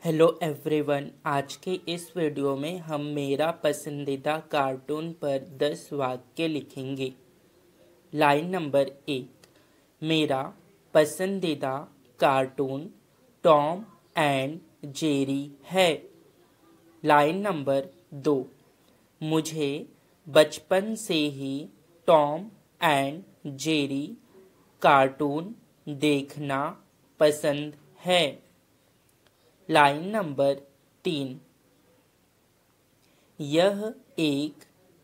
Hello everyone. आज के इस वीडियो में हम मेरा पसंदीदा कार्टून पर 10 वाक्य लिखेंगे। लाइन नंबर 1, मेरा पसंदीदा कार्टून टॉम एंड जेरी है। लाइन नंबर 2, मुझे बचपन से ही टॉम एंड जेरी कार्टून देखना पसंद है। लाइन नंबर 3, यह एक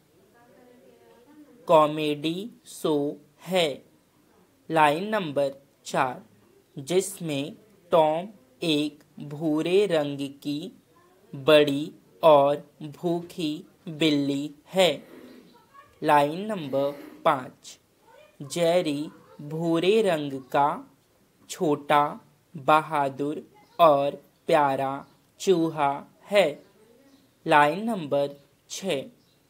कॉमेडी शो है। लाइन नंबर 4, जिसमें टॉम एक भूरे रंग की बड़ी और भूखी बिल्ली है। लाइन नंबर 5, जेरी भूरे रंग का छोटा, बहादुर और प्यारा चूहा है। लाइन नंबर 6,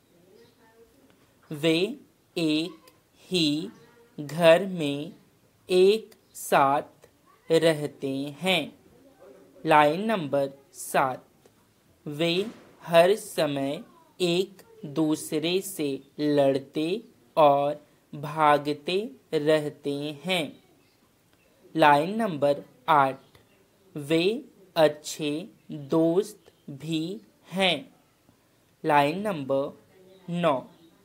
वे एक ही घर में एक साथ रहते हैं। लाइन नंबर 7, वे हर समय एक दूसरे से लड़ते और भागते रहते हैं। लाइन नंबर 8, वे अच्छे दोस्त भी हैं। लाइन नंबर 9,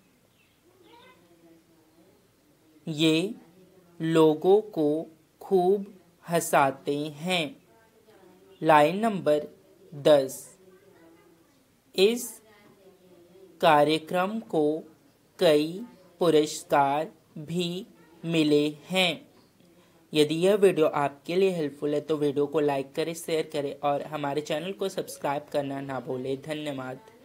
ये लोगों को खूब हंसाते हैं। लाइन नंबर 10, इस कार्यक्रम को कई पुरस्कार भी मिले हैं। यदि यह वीडियो आपके लिए हेल्पफुल है तो वीडियो को लाइक करें, शेयर करें और हमारे चैनल को सब्सक्राइब करना ना भूलें। धन्यवाद।